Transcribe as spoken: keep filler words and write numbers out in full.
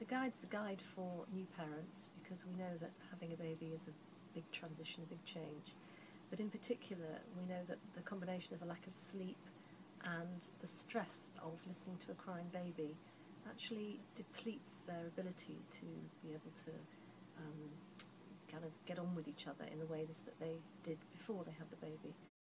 guide's a guide for new parents because we know that having a baby is a big transition, a big change. But in particular, we know that the combination of a lack of sleep and the stress of listening to a crying baby actually depletes their ability to be able to um, kind of get on with each other in the ways that they did before they had the baby.